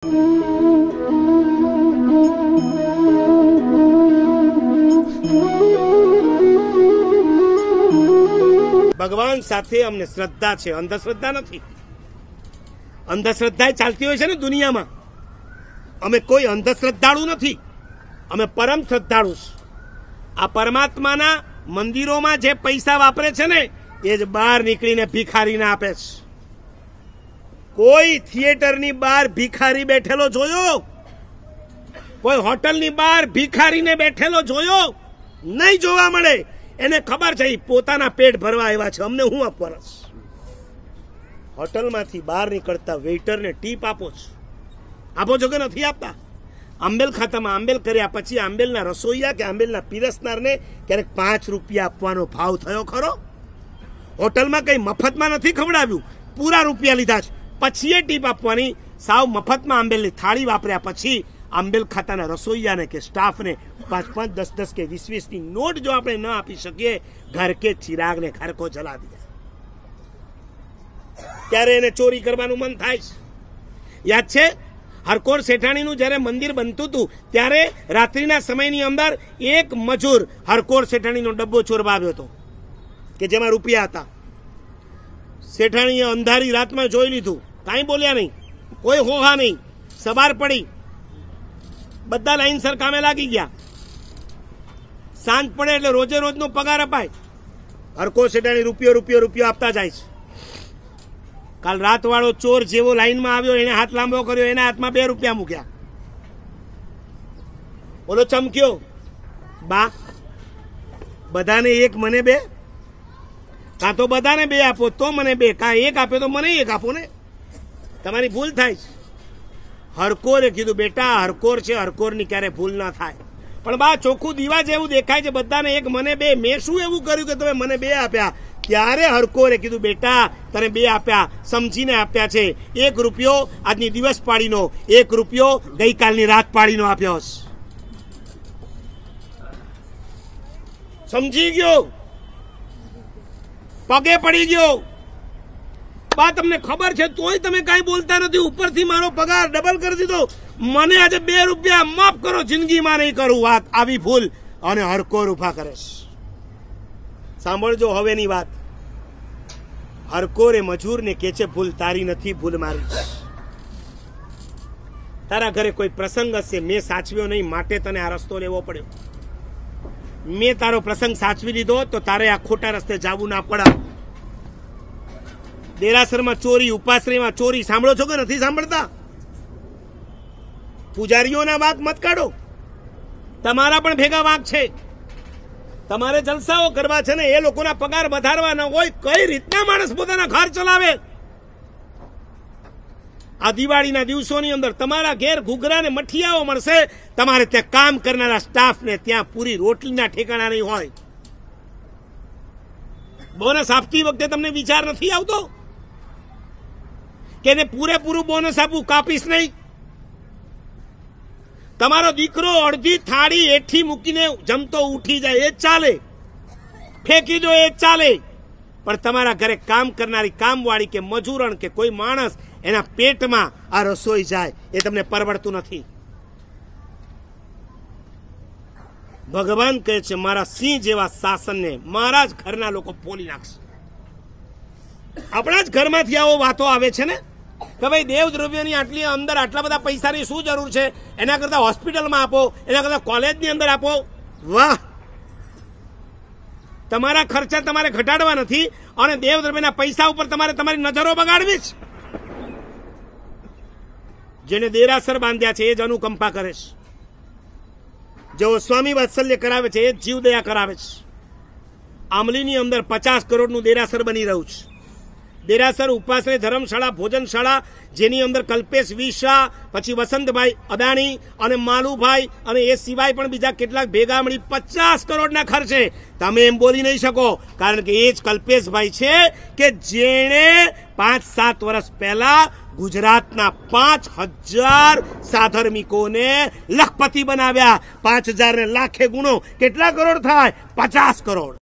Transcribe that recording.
ભગવાન સાથે અમને શ્રદ્ધા છે, અંધશ્રદ્ધા નથી. અંધશ્રદ્ધા ચાલતી હોય છે ને દુનિયામાં. અમે કોઈ અંધશ્રદ્ધાળુ નથી, અમે પરમ શ્રદ્ધાળુ. આ પરમાત્માના મંદિરોમાં જે પૈસા વાપરે છે ને એ જ બહાર નીકળીને ભિખારીને આપે છે. કોઈ થિયેટરની બહાર ભિખારી બેઠેલો જોયો? કોઈ હોટલની બહાર ભિખારીને બેઠેલો જોયો? નહીં જોવા મળે. એને ખબર છે પોતાના પેટ ભરવા આવ્યા છે, અમને હું આપવાના છે. હોટલમાંથી બહાર નીકળતા વેઇટરને ટીપ આપો છો કે નથી આપતા? આંબેલ ખાતામાં આંબેલ કર્યા પછી આંબેલના રસોઈયા કે આંબેલના પીરસનારને ક્યારેક 5 રૂપિયા આપવાનો ભાવ થયો ખરો? હોટલમાં કઈ મફતમાં નથી ખવડાવ્યું, પૂરા રૂપિયા લીધા છે. પછી એ ટીપ આપવાની. સાવ મફતમાં આંબેલની થાળી વાપર્યા પછી આંબેલ ખાતાના રસોઈયાને કે સ્ટાફને 5-5, 10-10 કે 20-20ની નોટ જો આપણે ન આપી શકીએ, ઘર કે ચિરાગને ઘર કો જલા દિયા, ત્યારે એને ચોરી કરવાનું મન થાય છે. યાદ છે હરકોર શેઠાણીનું જ્યારે મંદિર બનતું હતું ત્યારે રાત્રિના સમયની અંદર એક મજૂર હરકોર શેઠાણીનો ડબ્બો ચોરવા આવ્યો હતો કે જેમાં રૂપિયા હતા. શેઠાણીએ અંધારી રાતમાં જોઈ લીધું, કાંઈ બોલ્યા નહીં, કોઈ હોહા નહીં. સવાર પડી, બધા લાઈનસર કામે લાગી ગયા. સાંજ પડે એટલે રોજે રોજનો પગાર અપાય. હરકોર શેઠાણી રૂપિયો આપતા જાય છે. કાલ રાત વાળો ચોર જેવો લાઈનમાં આવ્યો, એને હાથ લાંબો કર્યો, એના હાથમાં 2 રૂપિયા મૂક્યા. બોલો ચમક્યો, બા બધાને 1 મને 2, કાં તો બધાને 2 આપો તો મને 2, કાં 1 આપે તો મને 1 આપો ને. તમારી ભૂલ થાય છે. હરકોરે કીધું બેટા હરકોર છે, હરકોરની ક્યારે ભૂલ ના થાય. પણ બા ચોખ્ખું દીવા જેવું દેખાય છે, બધાને 1 મને 2. મેં શું એવું કર્યું કે તમે મને 2 આપ્યા? ત્યારે હરકોરે કીધું બેટા તને 2 આપ્યા, સમજીને આપ્યા છે. 1 રૂપિયો આજની દિવસ પાડીનો, 1 રૂપિયો ગઈકાલની રાત પાડીનો આપ્યો. સમજી ગયો, પગે પડી ગયો. બા તમને ખબર છે તોય તમે કાંઈ બોલતા નથી. ઉપરથી મારો પગાર ડબલ કરી દીધો, મને આજે 2 રૂપિયા માફ કરો, જિંદગીમાં નહીં કરું વાત આવી ભૂલ. અને હરકોર ઉભા કરે. સાંભળજો હવેની વાત. હરકોરે મજૂરને કે છે ભૂલ તારી નથી, ભૂલ મારી. તારા ઘરે કોઈ પ્રસંગ હશે, મેં સાચવ્યો નહીં માટે તને આ રસ્તો લેવો પડ્યો. મેં તારો પ્રસંગ સાચવી લીધો તો તારે આ ખોટા રસ્તે જવું ના પડે. દેરાસરમાં ચોરી, ઉપાશ્રયમાં ચોરી સાંભળો છો કે નથી સાંભળતા? પૂજારીઓના વાંક મત કાઢો, તમારા પણ ભેગા વાંક છે. તમારે જલસાઓ કરવા છે ને, એ લોકોના પગાર વધારવાના હોય. કઈ રીતના માણસ પોતાના ઘર ચલાવે? આ દિવાળીના દિવસોની અંદર તમારા ઘેર ઘૂઘરા ને મઠિયાઓ મળશે, તમારે ત્યાં કામ કરનારા સ્ટાફને ત્યાં પૂરી રોટલીના ઠેકાણા નહીં હોય. બોનસ આપતી વખતે તમને વિચાર નથી આવતો કે એને પૂરેપૂરું બોનસ આપવું, કાપીશ નહીં? તમારો દીકરો અડધી થાળી એઠી મૂકીને જમતો ઉઠી જાય એ ચાલે, ફેંકી દો એ ચાલે. પણ તમારા ઘરે કામ કરનારી કામવાળી કે મજૂરણ કે કોઈ માણસ એના પેટમાં આ રસોઈ જાય એ તમને પરવડતું નથી. ભગવાન કહે છે મારા સિંહ જેવા શાસનને મારા જ ઘરના લોકો ફોલી નાખશે. આપણા જ ઘરમાંથી આવો વાતો આવે છે ને કે ભાઈ દેવ દ્રવ્યની આટલી અંદર આટલા બધા પૈસાની શું જરૂર છે, એના કરતા હોસ્પિટલમાં આપો, એના કરતા કોલેજની અંદર આપો. વાહ, તમારા ખર્ચા તમારે ઘટાડવા નથી અને દેવ દ્રવ્યના પૈસા ઉપર તમારે તમારી નજરો બગાડવી જ. જેને દેરાસર બાંધ્યા છે એ જ અનુકંપા કરે છે, જેઓ સ્વામી વાત્સલ્ય કરાવે છે એ જ જીવદયા કરાવે છે. આમલીની અંદર 50 કરોડનું દેરાસર બની રહ્યું છે. દેરાસર, ઉપાશ્રય, ધર્મશાળા, ભોજનશાળા, જેની અંદર કલ્પેશ વિશા, પછી વસંતભાઈ અદાણી અને માલુભાઈ અને એ સિવાય પણ બીજા કેટલાક ભેગા મળી 50 કરોડના ખર્ચે. તમે એમ બોલી નહીં શકો, કારણ કે એ જ કલ્પેશભાઈ છે કે જેણે 5-7 વર્ષ પહેલા ગુજરાતના 5000 સાધર્મિકોને લખપતિ બનાવ્યા. 5000 ને લાખે ગુણો કેટલા કરોડ થાય? 50 કરોડ.